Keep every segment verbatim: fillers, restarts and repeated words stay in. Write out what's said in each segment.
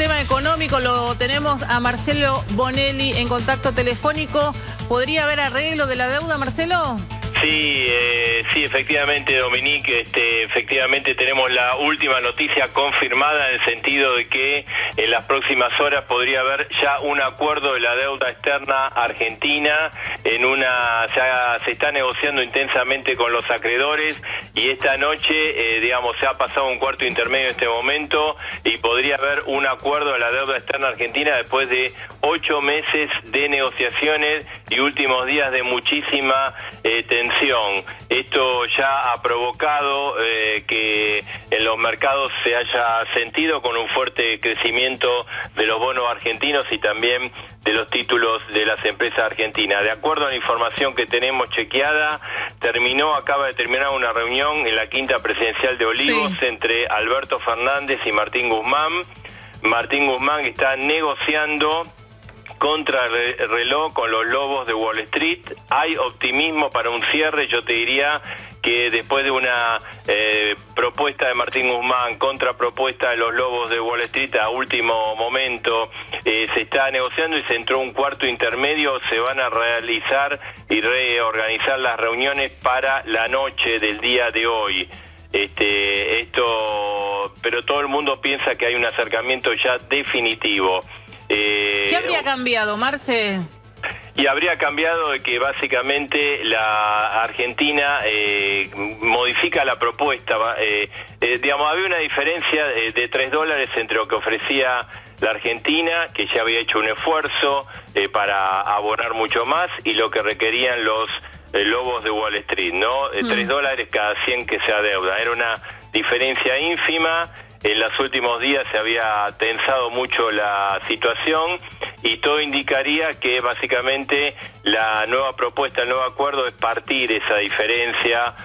tema económico lo tenemos a Marcelo Bonelli en contacto telefónico. ¿Podría haber arreglo de la deuda, Marcelo? Sí, eh, sí, efectivamente, Dominique, este, efectivamente tenemos la última noticia confirmada en el sentido de que en las próximas horas podría haber ya un acuerdo de la deuda externa argentina. En una, ya se está negociando intensamente con los acreedores y esta noche, eh, digamos, se ha pasado un cuarto intermedio en este momento y podría haber un acuerdo de la deuda externa argentina después de ocho meses de negociaciones y últimos días de muchísima eh, tensión. Esto ya ha provocado eh, que en los mercados se haya sentido con un fuerte crecimiento de los bonos argentinos y también de los títulos de las empresas argentinas. De acuerdo a la información que tenemos chequeada, terminó, acaba de terminar una reunión en la quinta presidencial de Olivos sí. entre Alberto Fernández y Martín Guzmán. Martín Guzmán está negociando contra el reloj con los lobos de Wall Street. Hay optimismo para un cierre. Yo te diría que después de una eh, propuesta de Martín Guzmán, contrapropuesta de los lobos de Wall Street a último momento, eh, se está negociando y se entró un cuarto intermedio. Se van a realizar y reorganizar las reuniones para la noche del día de hoy. Este, esto, pero todo el mundo piensa que hay un acercamiento ya definitivo. Eh, ¿Qué habría cambiado, Marce? Y habría cambiado de que básicamente la Argentina eh, modifica la propuesta. Eh, eh, digamos, había una diferencia de, de tres dólares entre lo que ofrecía la Argentina, que ya había hecho un esfuerzo eh, para abonar mucho más, y lo que requerían los eh, lobos de Wall Street, ¿no? Eh, mm. tres dólares cada cien que se adeuda. Era una diferencia ínfima. En los últimos días se había tensado mucho la situación y todo indicaría que básicamente la nueva propuesta, el nuevo acuerdo es partir esa diferencia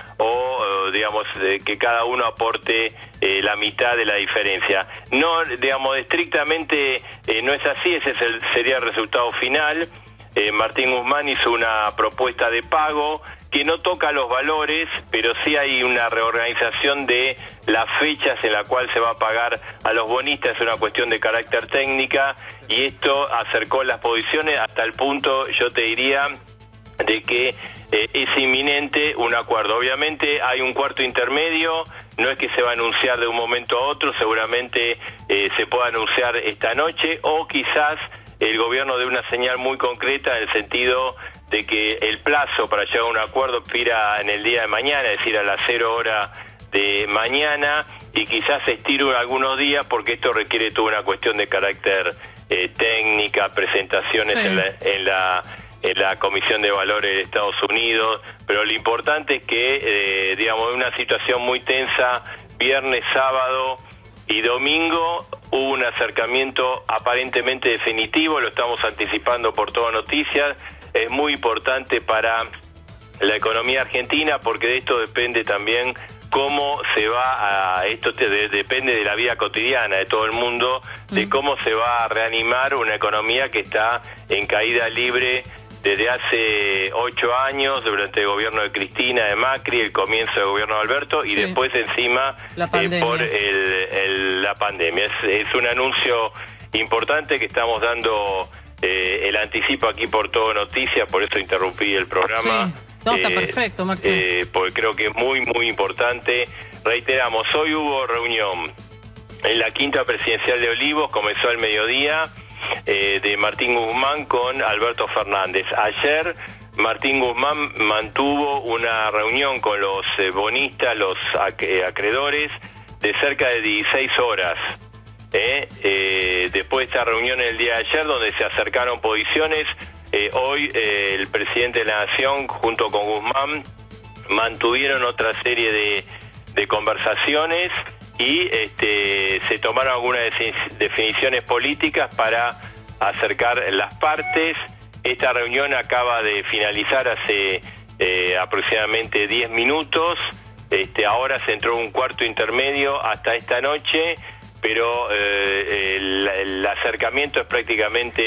o, digamos, que cada uno aporte eh, la mitad de la diferencia. No, digamos, estrictamente eh, no es así, ese es el, sería el resultado final. Eh, Martín Guzmán hizo una propuesta de pago que no toca los valores, pero sí hay una reorganización de las fechas en la cual se va a pagar a los bonistas. Es una cuestión de carácter técnica y esto acercó las posiciones hasta el punto, yo te diría, de que eh, es inminente un acuerdo. Obviamente hay un cuarto intermedio, no es que se va a anunciar de un momento a otro, seguramente eh, se pueda anunciar esta noche o quizás el gobierno dé una señal muy concreta en el sentido de que el plazo para llegar a un acuerdo expira en el día de mañana, es decir, a las cero hora de mañana, y quizás se estire algunos días porque esto requiere toda una cuestión de carácter eh, técnica, presentaciones sí. en, la, en, la, en la Comisión de Valores de Estados Unidos, pero lo importante es que, eh, digamos, en una situación muy tensa, viernes, sábado y domingo, hubo un acercamiento aparentemente definitivo, lo estamos anticipando por todas noticias. Es muy importante para la economía argentina porque de esto depende también cómo se va a... Esto te, de, depende de la vida cotidiana de todo el mundo, de mm. cómo se va a reanimar una economía que está en caída libre desde hace ocho años, durante el gobierno de Cristina, de Macri, el comienzo del gobierno de Alberto y sí. después encima eh, por el, el, la pandemia. Es, es un anuncio importante que estamos dando... Eh, el anticipo aquí por Todo Noticias, por eso interrumpí el programa. Sí. No, está eh, perfecto, Marcelo. Eh, porque creo que es muy, muy importante. Reiteramos, hoy hubo reunión en la quinta presidencial de Olivos, comenzó al mediodía, eh, de Martín Guzmán con Alberto Fernández. Ayer Martín Guzmán mantuvo una reunión con los eh, bonistas, los ac acreedores, de cerca de dieciséis horas. Eh, eh, después de esta reunión el día de ayer donde se acercaron posiciones, eh, hoy eh, el presidente de la Nación junto con Guzmán mantuvieron otra serie de, de conversaciones y este, se tomaron algunas definiciones políticas para acercar las partes. Esta reunión acaba de finalizar hace eh, aproximadamente diez minutos. Este, ahora se entró un cuarto intermedio hasta esta noche, pero eh, el, el acercamiento es prácticamente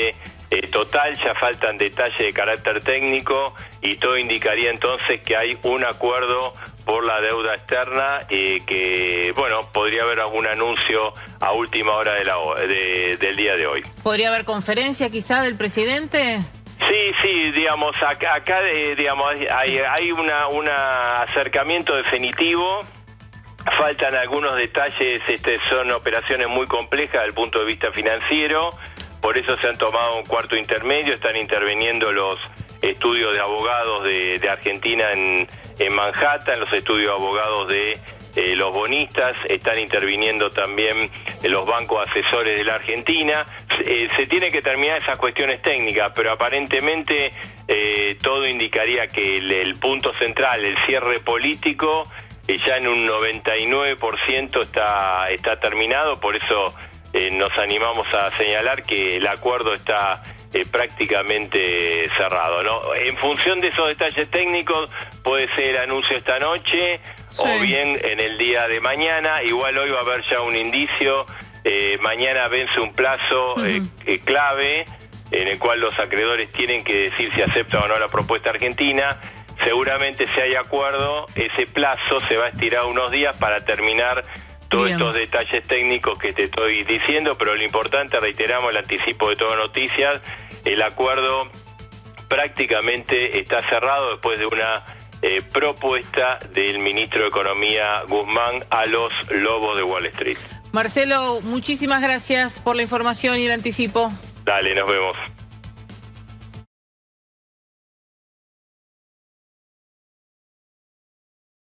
eh, total, ya faltan detalles de carácter técnico y todo indicaría entonces que hay un acuerdo por la deuda externa, eh, que, bueno, podría haber algún anuncio a última hora de la, de, del día de hoy. ¿Podría haber conferencia quizá del presidente? Sí, sí, digamos, acá, acá eh, digamos, hay, hay una, una acercamiento definitivo. Faltan algunos detalles, este, son operaciones muy complejas desde el punto de vista financiero, por eso se han tomado un cuarto intermedio, están interviniendo los estudios de abogados de, de Argentina en, en Manhattan, los estudios de abogados de eh, los bonistas, están interviniendo también los bancos asesores de la Argentina. Eh, se tiene que terminar esas cuestiones técnicas, pero aparentemente eh, todo indicaría que el, el punto central, el cierre político, eh, ya en un noventa y nueve por ciento está, está terminado, por eso eh, nos animamos a señalar que el acuerdo está Eh, prácticamente cerrado, ¿no? En función de esos detalles técnicos puede ser anuncio esta noche, sí, o bien en el día de mañana. Igual hoy va a haber ya un indicio, eh, mañana vence un plazo uh-huh. eh, eh, clave en el cual los acreedores tienen que decir si aceptan o no la propuesta argentina. Seguramente si hay acuerdo, ese plazo se va a estirar unos días para terminar todos Bien. estos detalles técnicos que te estoy diciendo, pero lo importante, reiteramos el anticipo de Todo Noticias, el acuerdo prácticamente está cerrado después de una eh, propuesta del ministro de Economía Guzmán a los lobos de Wall Street. Marcelo, muchísimas gracias por la información y el anticipo. Dale, nos vemos.